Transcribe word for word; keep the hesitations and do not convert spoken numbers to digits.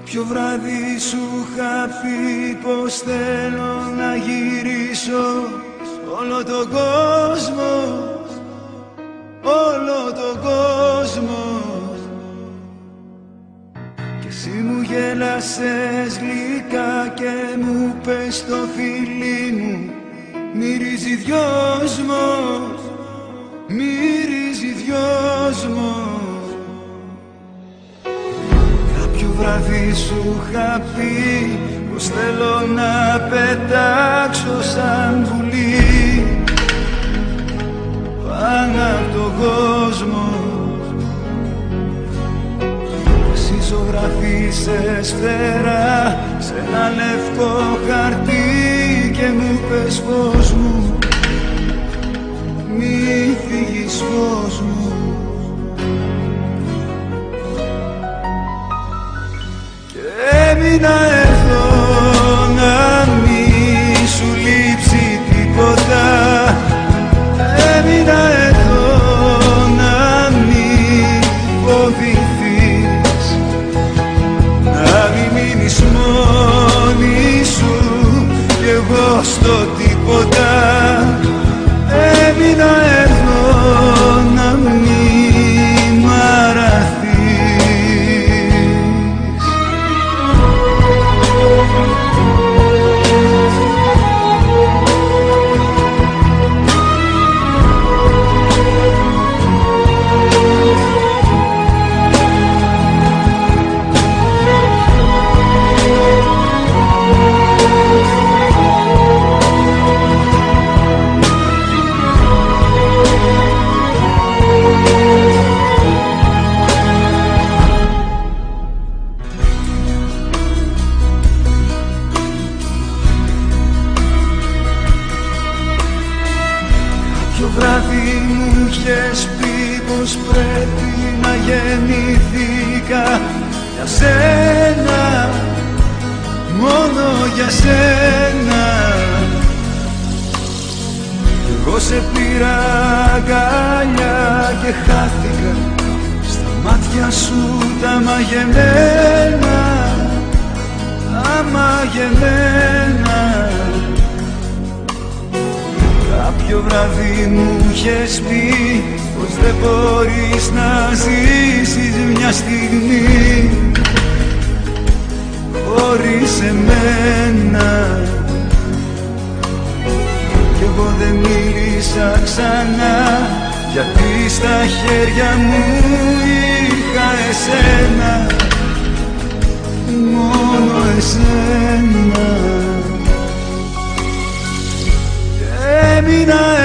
Κάποιο βράδυ σου είχα πει πως θέλω να γυρίσω όλο τον κόσμο, όλο τον κόσμο. Και εσύ μου γέλασες γλυκά και μου πες το φιλί μου μυρίζει δυόσμος, μυρίζει δυόσμος. Κάποιο βράδυ σου είχα πει πως θέλω να πετάξω σαν βουλή πάνω απ' τον κόσμο. Εσύ ζωγραφίσες φτερά σε ένα λευκό χαρτί και μου πες φως μου, μη φύγεις φως μου. Έμεινα εδώ να μη σου λείψει τίποτα. Έμεινα εδώ να μη φοβηθείς, να μη μείνεις μόνη σου κι εγώ στο τίποτα. Έμεινα εδώ να μη μ' αραθείς. Ποιο βράδυ μου είχες πει πως πρέπει να γεννηθήκα για σένα, μόνο για σένα. Εγώ σε πήρα αγκαλιά και χάθηκα στα μάτια σου τα μαγεμένα, τα μαγεμένα. Κάποιο βράδυ μου είχες πει πως δεν μπορείς να ζήσεις μια στιγμή χωρίς εμένα. Κι εγώ δεν μίλησα ξανά, γιατί στα χέρια μου είχα εσένα, μόνο εσένα. Έμεινα